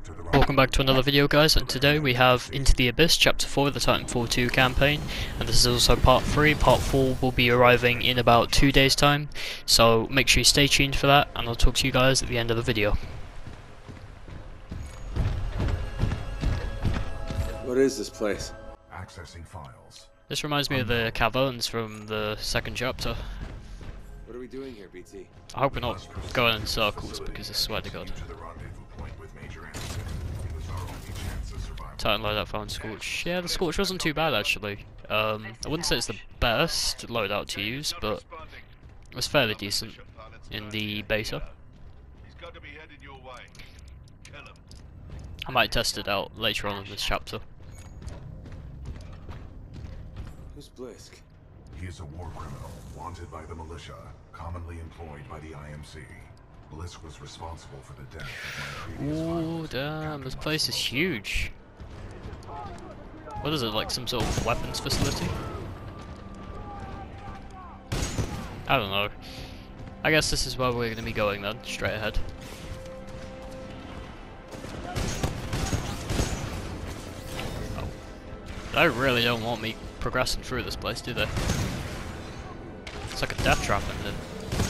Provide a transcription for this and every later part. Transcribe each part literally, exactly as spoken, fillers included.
Welcome back to another video, guys, and today we have Into the Abyss Chapter four of the Titanfall two campaign, and this is also Part three. Part four will be arriving in about two days time, so make sure you stay tuned for that, and I'll talk to you guys at the end of the video. What is this place? Accessing files. This reminds me of the caverns from the second chapter. What are we doing here, B T? I hope we're not going in circles, because I swear to God. Titan loadout found Scorch. Yeah, the Scorch wasn't too bad actually. Um, I wouldn't say it's the best loadout to use, but it was fairly decent in the beta. I might test it out later on in this chapter. Who's Blisk? He is a war criminal, wanted by the militia, commonly employed by the I M C. Blisk was responsible for the death of my previous Ooh, damn, this place is huge. What is it, like some sort of weapons facility? I don't know. I guess this is where we're going to be going then, straight ahead. Oh. They really don't want me progressing through this place, do they? It's like a death trap in here.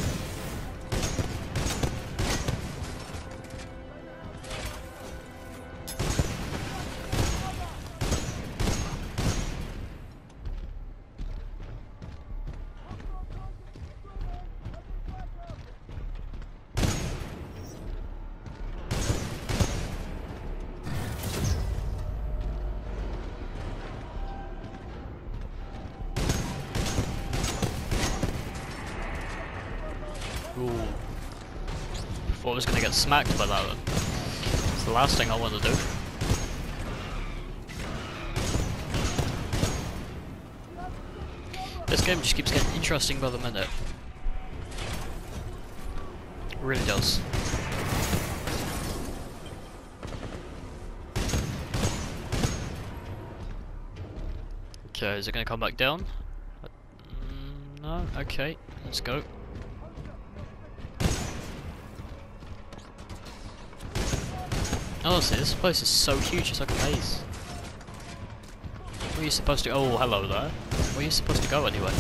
Ooh. Thought I was gonna get smacked by that then. It's the last thing I want to do. This game just keeps getting interesting by the minute. It really does. Okay, is it gonna come back down? Mm, no? Okay, let's go. Honestly, this place is so huge, it's like a maze. Where are you supposed to- oh, hello there. Where are you supposed to go anyway?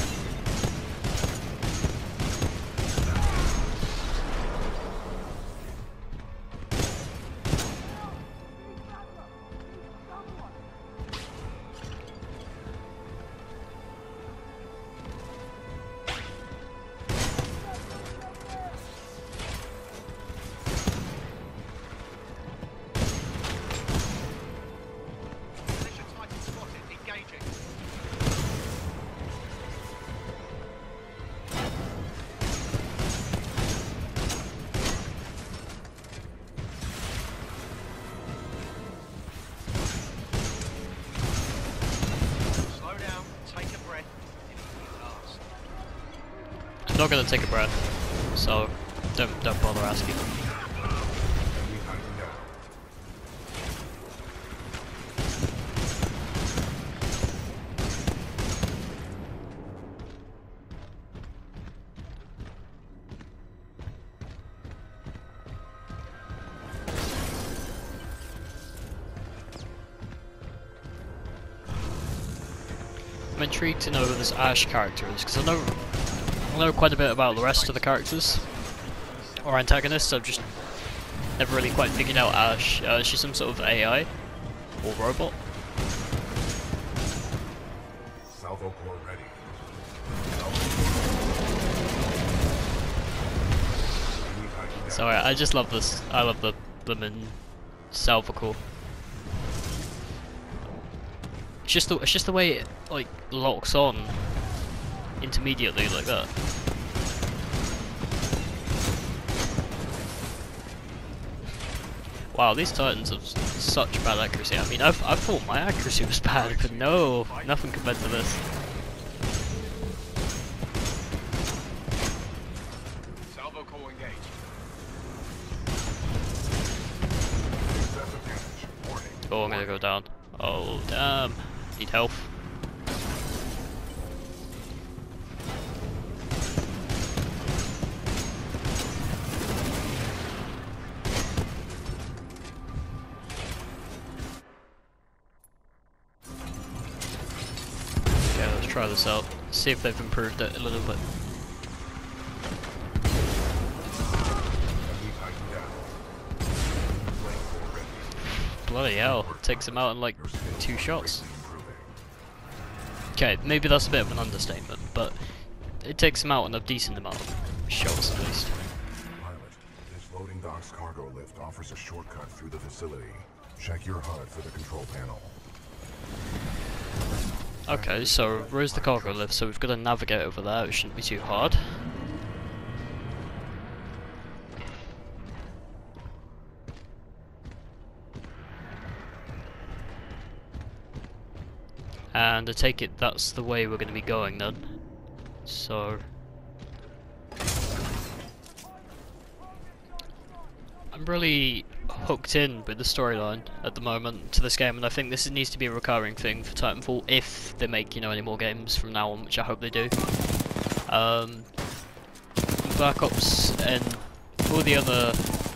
I'm not gonna take a breath, so don't don't bother asking. I'm intrigued to know who this Ash character is, because I know I know quite a bit about the rest of the characters, or antagonists. I've just never really quite figured out Ash. Uh, is she some sort of A I? Or robot? Salvo core ready. Sorry, I just love this. I love the blooming salvo core. It's just the it's just the way it like locks on intermediately like that. Wow, these Titans have such bad accuracy. I mean, I've I thought my accuracy was bad, but no, nothing compared to this. Salvo core engaged. Oh, I'm gonna go down. Oh, damn. Need health. try this out. See if they've improved it a little bit. Bloody hell, takes him out in like two shots. Okay, maybe that's a bit of an understatement, but it takes him out in a decent amount of shots at least. Pilot, this loading dock's cargo lift offers a shortcut through the facility. Check your H U D for the control panel. Okay, so where's the cargo lift? So we've got to navigate over there, it shouldn't be too hard. And I take it that's the way we're going to be going then. So I'm really hooked in with the storyline at the moment to this game, and I think this needs to be a recurring thing for Titanfall if they make, you know, any more games from now on, which I hope they do. Um, Black Ops and all the other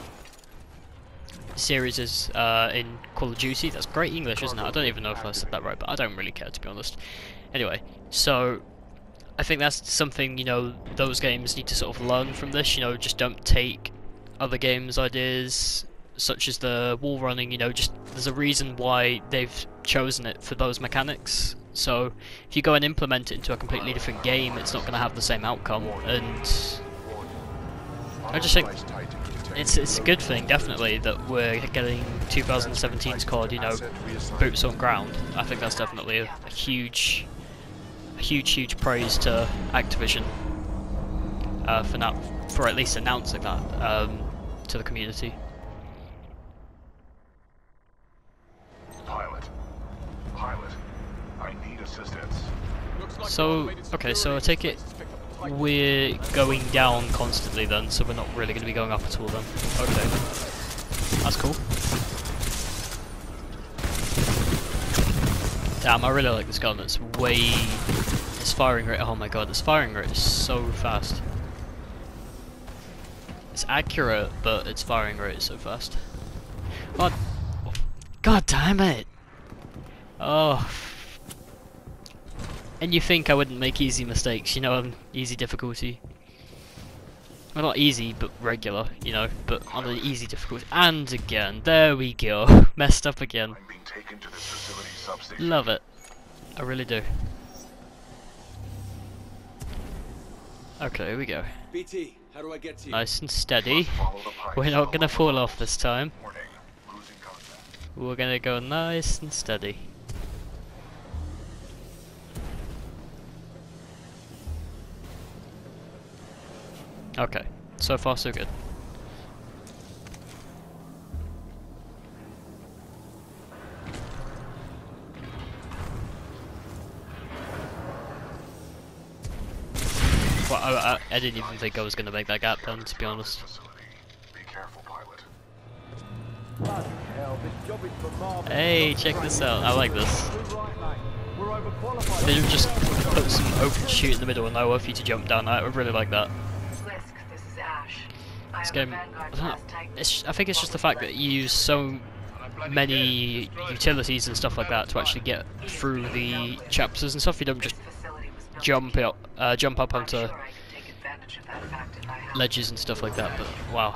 series is uh, in Call of Duty. That's great English, isn't it? I don't even know if I said that right, but I don't really care, to be honest. Anyway, so I think that's something, you know, those games need to sort of learn from this. You know, just don't take other games' ideas, such as the wall running. You know, just there's a reason why they've chosen it for those mechanics. So if you go and implement it into a completely different game, it's not going to have the same outcome. And I just think It's, it's a good thing, definitely, that we're getting twenty seventeen's C O D, you know, boots on ground. I think that's definitely a, a huge, a huge, huge praise to Activision uh, for now, for at least announcing that um, to the community. Pilot, pilot, I need assistance. So, okay, so I take it we're going down constantly then, so we're not really going to be going up at all then. Okay, that's cool. Damn, I really like this gun. It's way, its firing rate. Oh my god, this firing rate is so fast. It's accurate, but its firing rate is so fast. What? God damn it! Oh. And you think I wouldn't make easy mistakes, you know, on easy difficulty. Well, not easy, but regular, you know, but on an easy difficulty. And again, there we go. Messed up again. I'm being taken to this facility substation. Love it. I really do. Okay, here we go. B T, how do I get to you? Nice and steady. Follow the pipes. We're not gonna fall off this time. Warning, losing contact. We're gonna go nice and steady. Okay, so far so good. Well, I, I, I didn't even think I was going to make that gap then, to be honest. Be careful, pilot. Hey, check this out. I like this. They just put some open chute in the middle of nowhere for you to jump down. I really like that. This game, I, don't know, it's, I think it's just the fact that you use so many utilities and stuff like that to actually get through the chapters and stuff. You don't just jump up, uh, jump up onto ledges and stuff like that. But wow,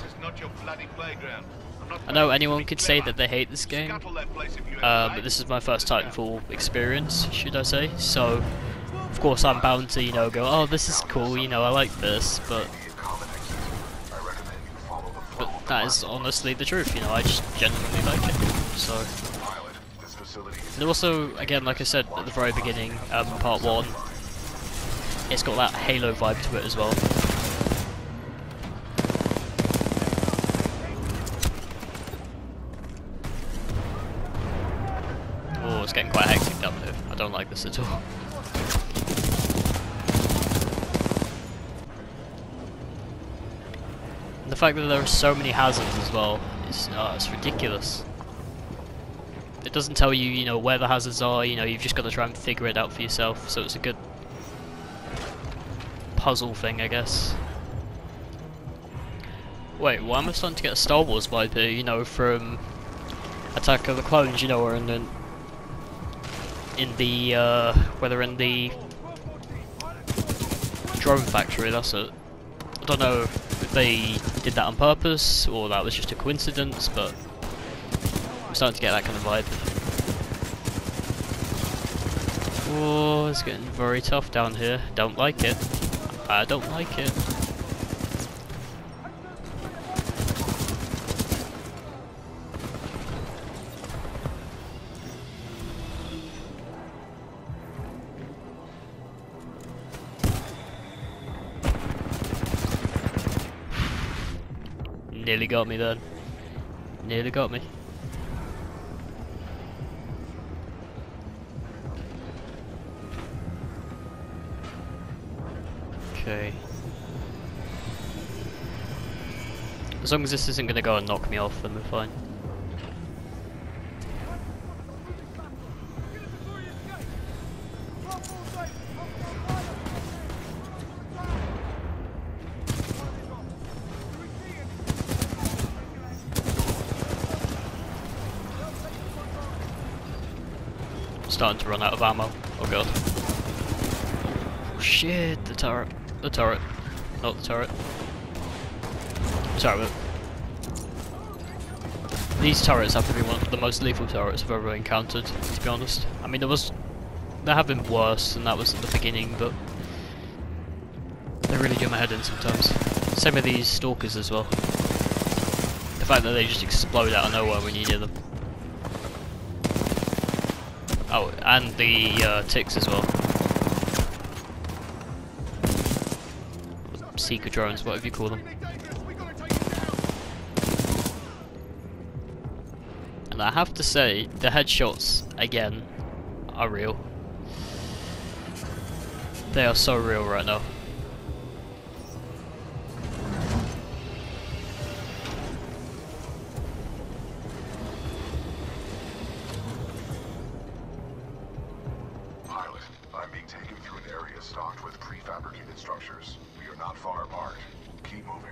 I know anyone could say that they hate this game, uh, but this is my first Titanfall experience, should I say? So, of course, I'm bound to, you know, go, oh, this is cool, you know, I like this, but. But that is honestly the truth, you know, I just genuinely like it, so... And also, again, like I said at the very beginning, um, part one, it's got that Halo vibe to it as well. Oh, it's getting quite hectic down here. I don't like this at all. The fact that there are so many hazards as well is uh, it's ridiculous. It doesn't tell you, you know, where the hazards are. You know, you've just got to try and figure it out for yourself. So it's a good puzzle thing, I guess. Wait, why am I starting to get a Star Wars vibe here? You know, from Attack of the Clones, you know, or in, in in the uh, whether in the drone factory. That's it. I don't know if they did that on purpose or that was just a coincidence, but I'm starting to get that kind of vibe. Oh, it's getting very tough down here. Don't like it. I don't like it. Nearly got me then. Nearly got me. Okay. As long as this isn't gonna go and knock me off, then we're fine. Starting to run out of ammo. Oh god. Oh shit, the turret. The turret. Not the turret. Sorry, but these turrets have to be one of the most lethal turrets I've ever encountered, to be honest. I mean, there was... there have been worse, and that was at the beginning, but they really do my head in sometimes. Same with these stalkers as well. The fact that they just explode out of nowhere when you near them. Oh, and the uh, ticks as well. Seeker drones, whatever you call them. And I have to say, the headshots, again, are real. They are so real right now. Stocked with prefabricated structures. We are not far apart. Keep moving.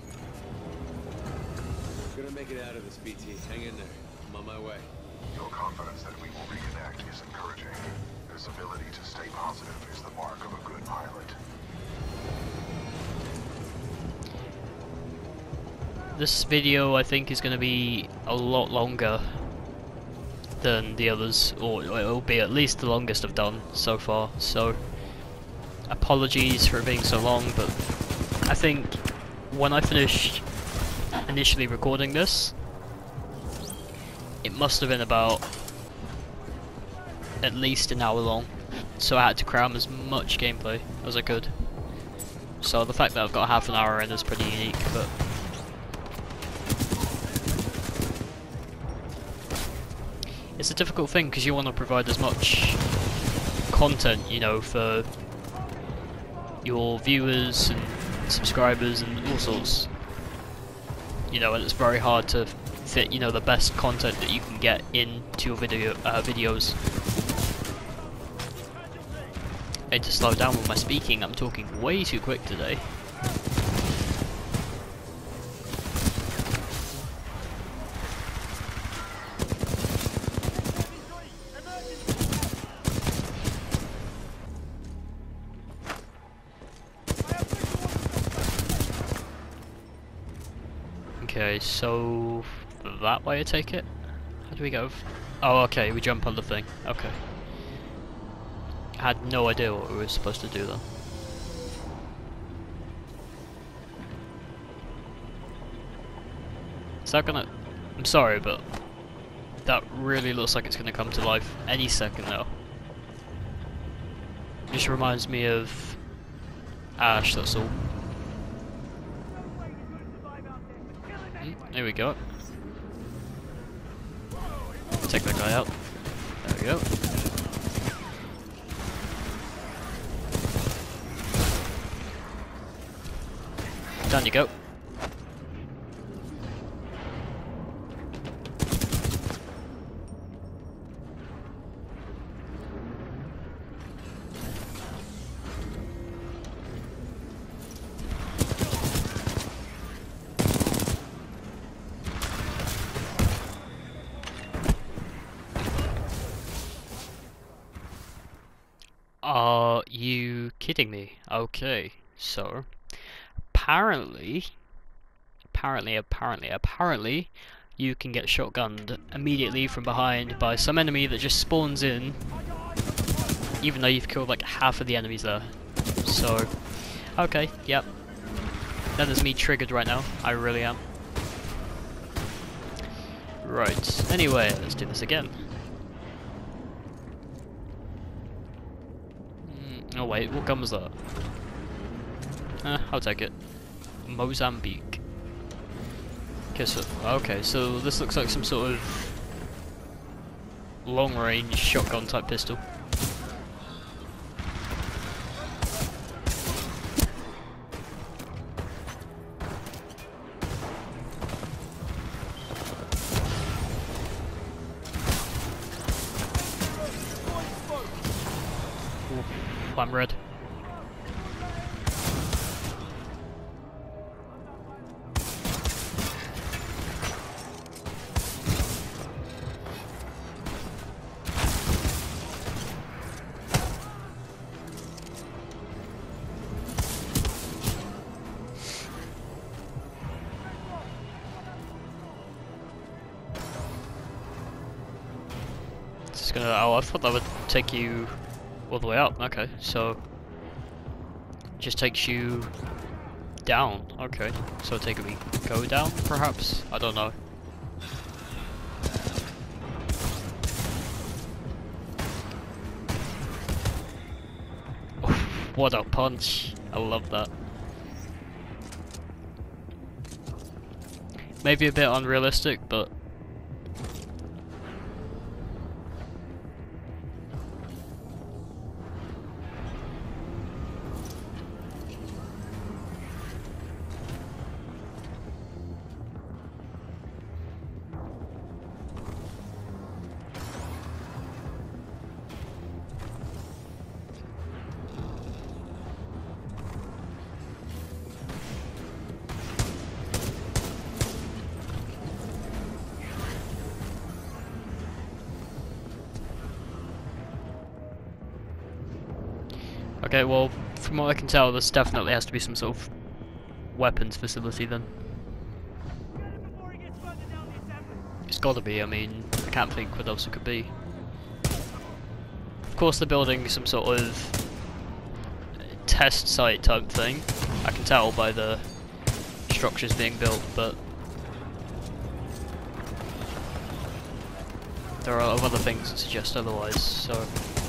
We're gonna make it out of this, B T. Hang in there. I'm on my way. Your confidence that we will reconnect is encouraging. This ability to stay positive is the mark of a good pilot. This video, I think, is going to be a lot longer than the others, or it will be at least the longest I've done so far, so apologies for it being so long, but I think when I finished initially recording this, it must have been about at least an hour long, so I had to cram as much gameplay as I could. So the fact that I've got half an hour in is pretty unique, but it's a difficult thing because you want to provide as much content, you know, for your viewers and subscribers and all sorts, you know, and it's very hard to fit, you know, the best content that you can get into your video uh, videos. I need to slow down with my speaking. I'm talking way too quick today. Okay, so that way I take it? How do we go? Oh, okay, we jump on the thing. Okay. I had no idea what we were supposed to do then. Is that gonna... I'm sorry, but that really looks like it's gonna come to life any second now. Just reminds me of Ash, that's all. There we go. Take that guy out. There we go. Down you go. Are you kidding me? Okay, so apparently, apparently, apparently, apparently, you can get shotgunned immediately from behind by some enemy that just spawns in, even though you've killed like half of the enemies there. So, okay, yep. That is me triggered right now. I really am. Right. Anyway, let's do this again. Mm, oh wait, what gun was that? Eh, I'll take it. Mozambique. Okay, so, okay, so this looks like some sort of long-range shotgun type pistol. Ooh, I'm red. It's gonna. Oh, I thought that would take you all the way up. Okay, so it just takes you down. Okay, so take me go down, perhaps. I don't know. What a punch! I love that. Maybe a bit unrealistic, but. Okay, well, from what I can tell, this definitely has to be some sort of weapons facility then. It's gotta be, I mean, I can't think what else it could be. Of course they're building some sort of test site type thing. I can tell by the structures being built, but there are other things that suggest otherwise, so...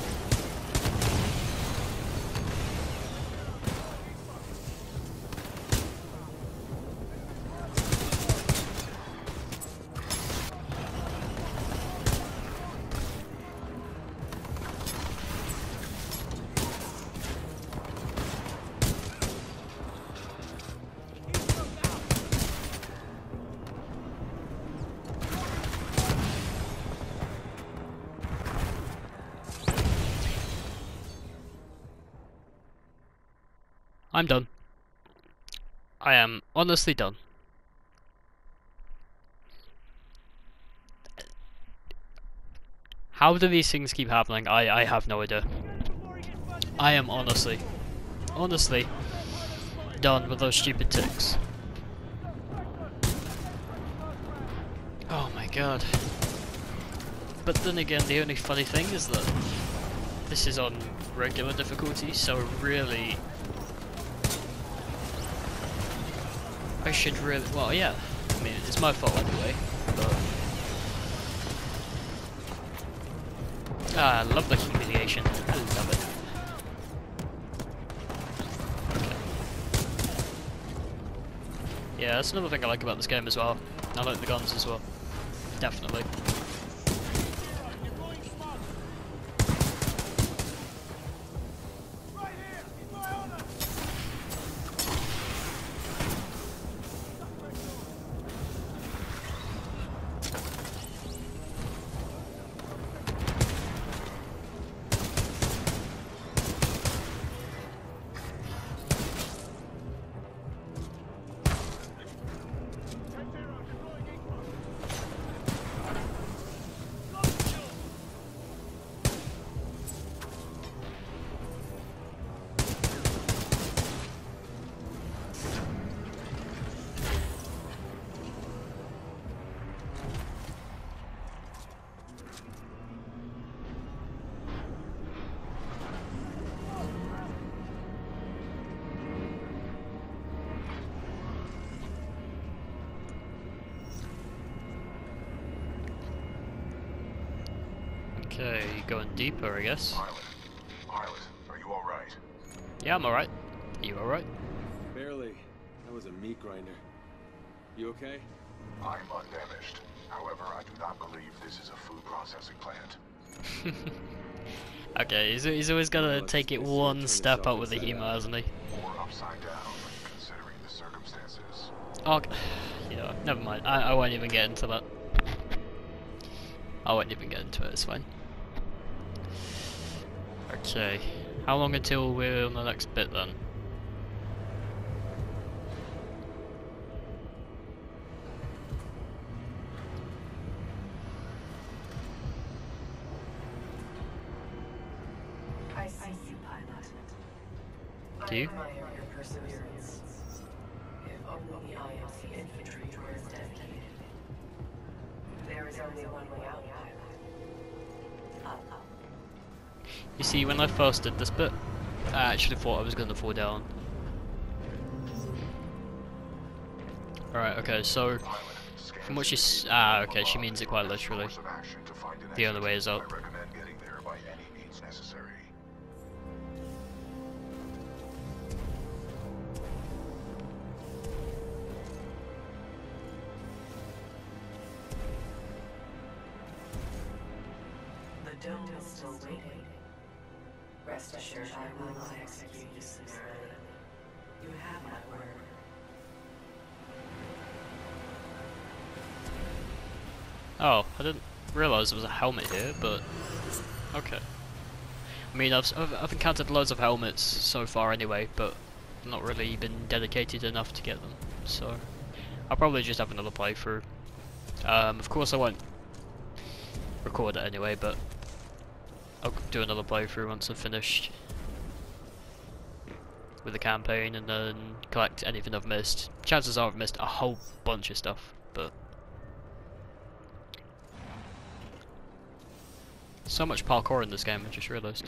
I'm done. I am honestly done. How do these things keep happening? I, I have no idea. I am honestly, honestly done with those stupid ticks. Oh my god. But then again, the only funny thing is that this is on regular difficulty, so really... I should really, well yeah, I mean it's my fault anyway, but... Ah, I love the humiliation, I love it. Okay. Yeah, that's another thing I like about this game as well. I like the guns as well, definitely. Okay, going deeper, I guess. Pilot, pilot, are you all right? Yeah, I'm alright. You alright? Barely. That was a meat grinder. You okay? I'm undamaged. However, I do not believe this is a food processing plant. Okay, he's, he's always gotta Well, take it's- it it's one turn step itself up with the inside humour, out. hasn't he? Or upside down, considering the circumstances. Okay. Yeah, never mind. I, I won't even get into that. I won't even get into it, it's fine. Okay. How long until we're on the next bit then? I see you, pilot. Do you? I admire your perseverance. If only the I M C infantry were as dedicated. There is only one way out, pilot. Up, up. You see, when I first did this bit, I actually thought I was gonna fall down. Alright, okay, so from what she s- ah, okay, she means it quite literally. The only way is up. I recommend getting there by any means necessary. The dome is still waiting. Rest assured, I will not execute you summarily. You have my word. Oh, I didn't realise there was a helmet here, but okay. I mean, I've, I've I've encountered loads of helmets so far anyway, but not really been dedicated enough to get them. So I'll probably just have another playthrough. Um, of course I won't record it anyway, but I'll do another playthrough once I've finished with the campaign and then collect anything I've missed. Chances are I've missed a whole bunch of stuff, but so much parkour in this game, I just realised.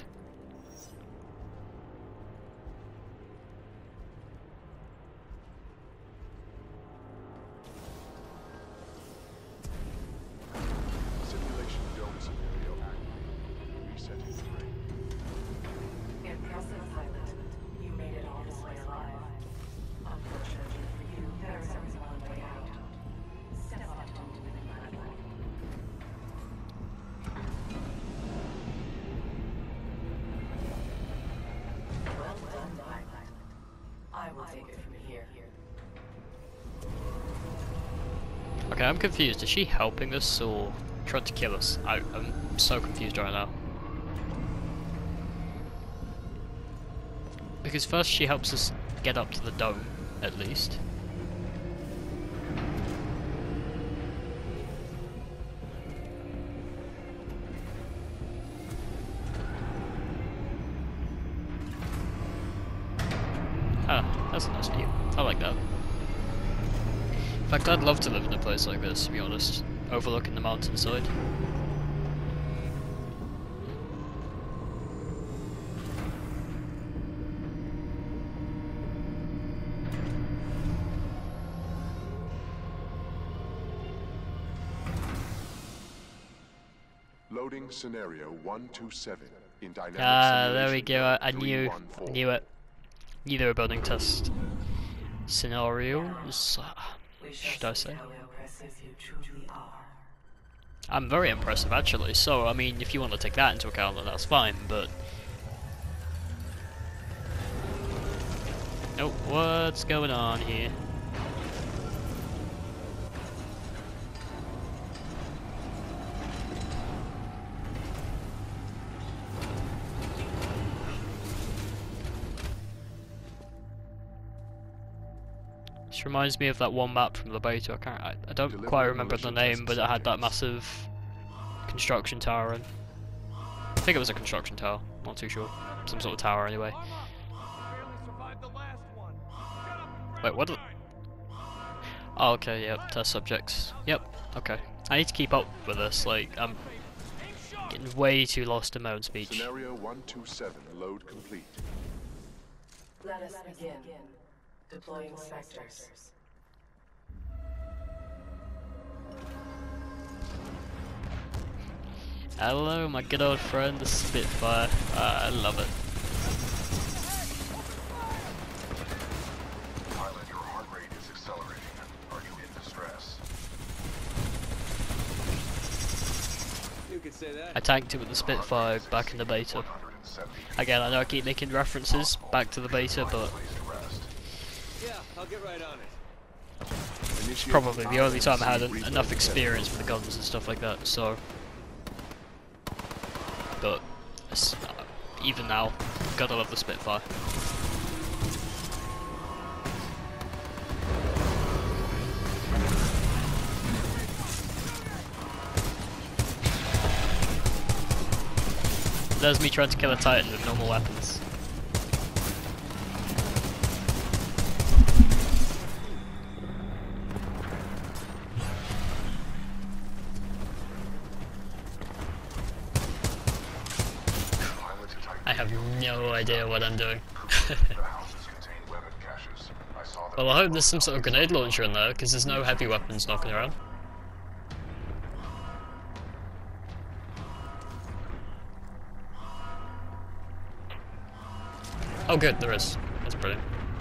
Simulation dome scenario active. Resetting frame. Impressive, pilot. You made it all this way alive. Unfortunately for you, there is only one way out. Step up to it, pilot. Well done, pilot. I will take it from here. Okay, I'm confused. Is she helping us or trying to kill us? I, I'm so confused right now. Because first she helps us get up to the dome, at least. Ah, that's a nice view. I like that. In fact, I'd love to live in a place like this, to be honest, overlooking the mountainside. Loading scenario one two seven in dynamic Ah, there we simulation go. I, I dome knew, three one four. I knew it. Knew they were building test scenarios. We Should shall I see say? how impressive you truly are. I'm very impressive, actually. So, I mean, if you want to take that into account, then that's fine. But oh, what's going on here? This reminds me of that one map from the beta. I can't. I, I don't Deliver quite remember the militia name, test but it had that subjects. massive construction tower in. I think it was a construction tower. Not too sure. Some sort of tower, anyway. Wait, what? The oh, okay. Yep. Test subjects. Yep. Okay. I need to keep up with this. Like, I'm getting way too lost in my own speech. Scenario one two seven load complete. Let us begin. Deploying specters. Hello, my good old friend, the Spitfire. Uh, I love it. Pilot, your heart rate is accelerating. Are you in distress? You could say that. I tanked it with the Spitfire back in the beta. Again, I know I keep making references back to the beta, but Yeah, I'll get right on it. it's probably the only time I had en enough experience with the guns and stuff like that, so... But, it's, uh, even now, gotta love the Spitfire. There's me trying to kill a Titan with normal weapons. I have no idea what I'm doing. Well, I hope there's some sort of grenade launcher in there, because there's no heavy weapons knocking around. Oh good, there is. That's brilliant.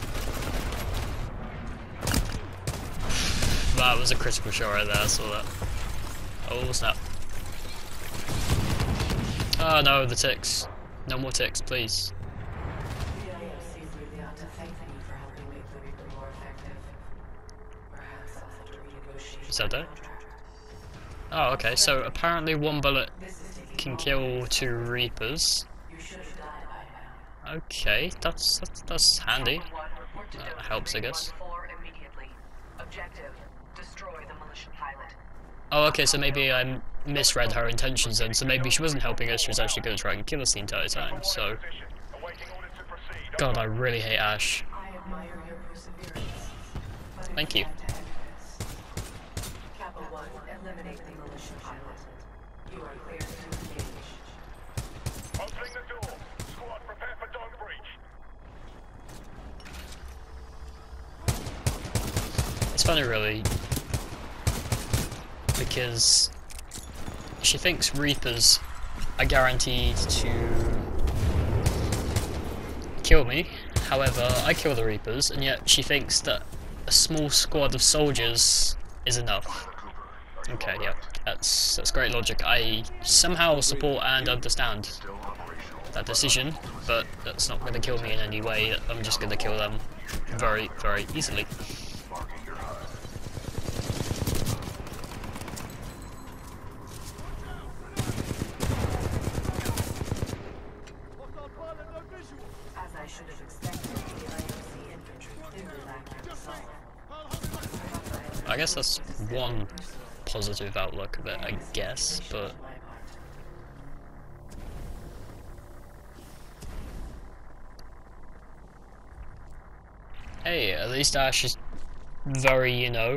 That was a critical shot right there, I saw that. Oh snap. Oh no, the ticks. No more ticks, please. The I M C really ought to thank you for helping make the Reaper more effective. Perhaps I'll have to renegotiate Is that the it? contract. Oh, okay, so apparently one bullet This is taking can long. kill two Reapers. You should have died by now. Okay, that's that's, that's handy. That helps, I guess. Objective: destroy the militia pilot. Oh, okay, so maybe I misread her intentions then. So maybe she wasn't helping us, she was actually going to try and kill us the entire time, so... God, I really hate Ash. I admire your perseverance. But it's Thank you. time to end this. Kappa one, eliminate the militia pilot. You are clear to engage. Opening the door. Squad, prepare for dog breach. It's funny, really, because she thinks Reapers are guaranteed to kill me. However, I kill the Reapers, and yet she thinks that a small squad of soldiers is enough. Okay, yeah, that's that's great logic. I somehow support and understand that decision, but that's not going to kill me in any way. I'm just going to kill them very, very easily. As I should have expected, the I M C infantry clearly lacked resolve. I guess that's one positive outlook of it, I guess, but... Hey, at least Ash is very, you know,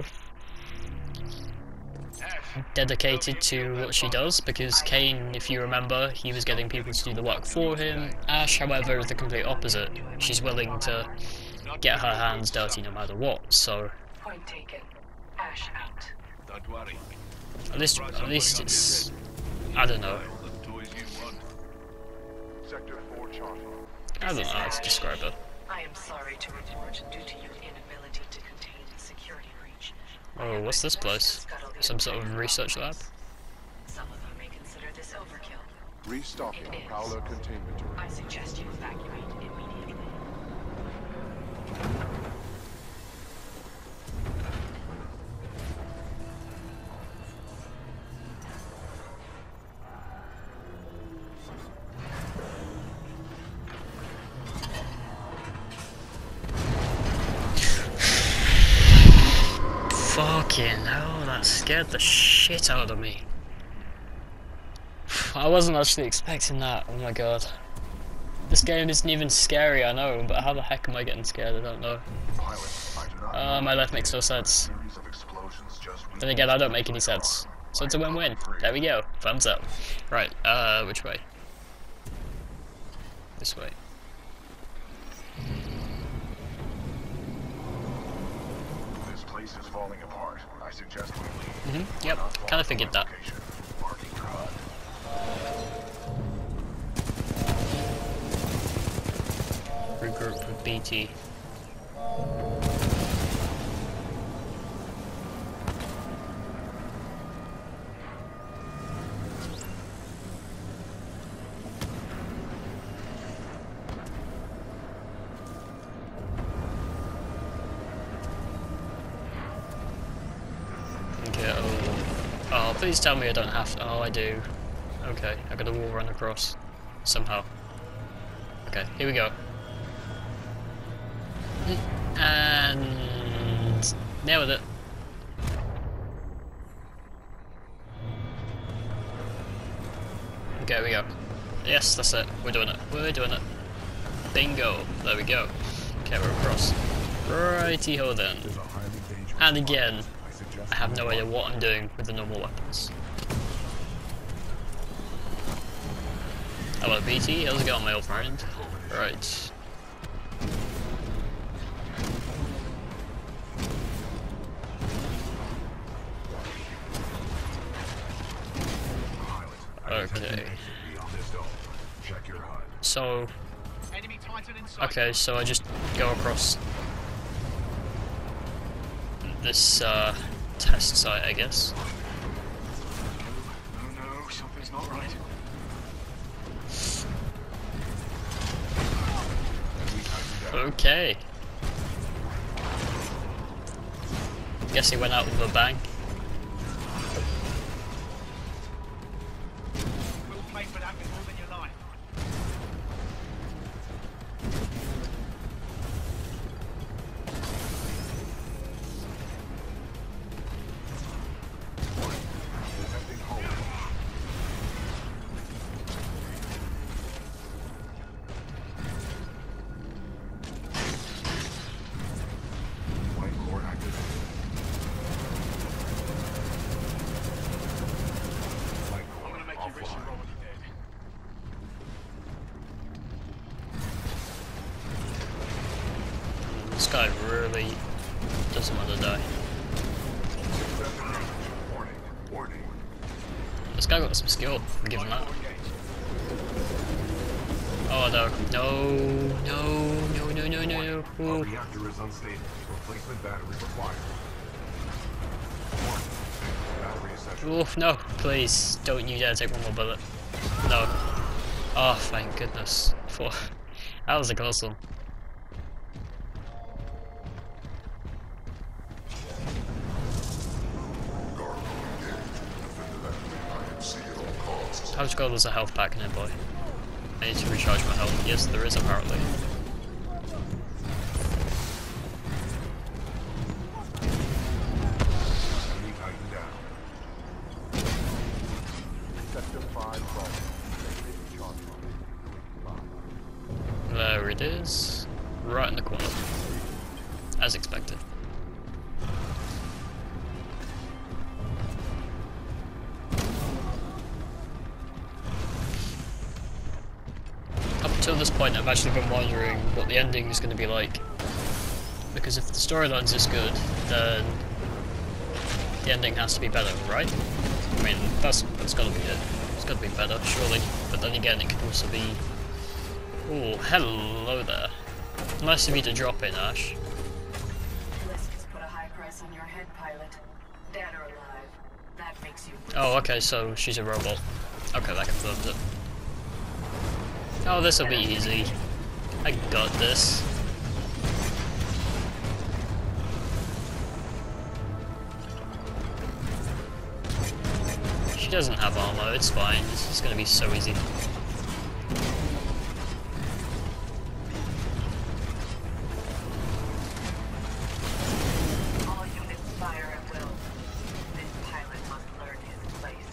dedicated to what she does, because Kane, if you remember, he was getting people to do the work for him. Ash, however, is the complete opposite. She's willing to get her hands dirty no matter what, so... Point taken. Ash out. Don't worry. At least, at least it's... I don't know. Sector four charge. I don't know how to describe it. I am sorry to report, due to your inability to contain the security breach. Oh, what's this place? Some sort of research lab? Some of you may consider this overkill. Restocking It is. Prowler containment area. I suggest you evacuate immediately. Fucking hell, that scared the shit out of me. I wasn't actually expecting that, oh my god. This game isn't even scary, I know, but how the heck am I getting scared? I don't know. Uh, my life makes no sense. Then again, I don't make any sense. So it's a win-win. There we go. Thumbs up. Right, uh, which way? This way. This place is falling apart. I suggest we leave. Mm-hmm, yep, kind of figured that. Marking your H U D. B T. Okay, oh, oh, please tell me I don't have to. Oh, I do. Okay, I got a wall run across. Somehow. Okay, here we go. And nailed it. Okay, we go. Yes, that's it. We're doing it. We're doing it. Bingo. There we go. Okay, we're across. Righty-ho then. And again, I have no idea what I'm doing with the normal weapons. Hello B T, how's it going my old friend? Right. Okay. So, okay, so I just go across this uh, test site, I guess. Oh no, something's not right. Okay. Guess he went out with a bang. We'll play for that with more than you like. This guy really doesn't want to die. This guy got some skill, I'm giving that. Oh no, no, no, no, no, no, no, no. Reactor is unstable. Replacement battery required. Battery essential. Oof, no, please, don't you dare take one more bullet. No. Oh, thank goodness. For that was a close one. How's God there's a health pack in it, boy? I need to recharge my health. Yes, there is apparently. There it is. Right in the corner. As expected. Up until this point I've actually been wondering what the ending is going to be like. Because if the storyline's this good, then the ending has to be better, right? I mean, that's, that's got to be it. It's got to be better, surely. But then again, it could also be... Oh, hello there. Nice of you to drop in, Ash. Lisk has put a high price on your head, pilot. Dead or alive. That makes you... Oh, okay, so she's a robot. Okay, that confirms it. Oh, this'll be easy. I got this. She doesn't have armor, it's fine. This is gonna be so easy. All units fire at will. This pilot must learn his place.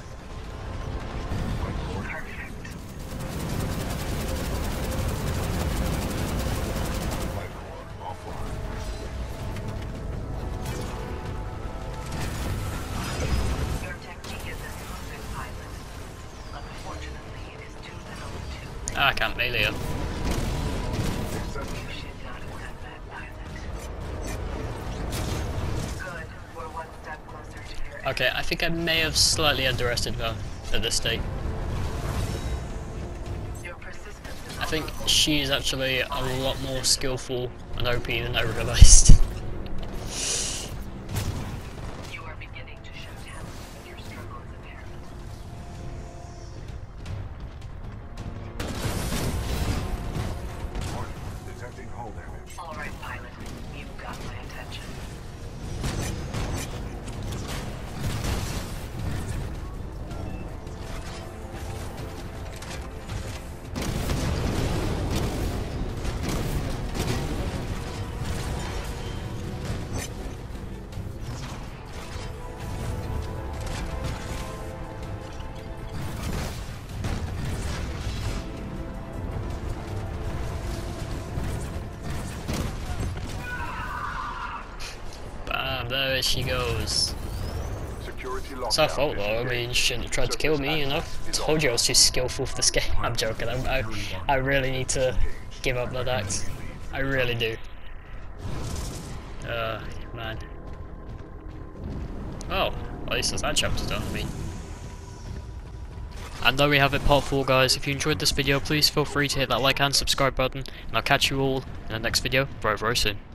Perfect. Your technique is a smooth pilot. Unfortunately, it is too little too late. Ah, I can't melee her. You should not have done that, pilot. Good. We're one step closer to your Okay, I think I may have slightly underestimated her at this state. Your persistence is I think she's actually a lot more skillful and O P than I realised. You are beginning to show talent, but your struggle is apparent. Detecting hull damage. All right, pilot. You've got my attention. Bam, there she goes. Security It's her fault though, I mean, she shouldn't have tried to kill me, you know? Told you I was too skillful for this game. I'm joking, I, I, I really need to give up that act. I really do. Uh, man. Oh, at least that chapter's done, I mean. And there we have it, part four, guys. If you enjoyed this video, please feel free to hit that like and subscribe button, and I'll catch you all in the next video very, very soon.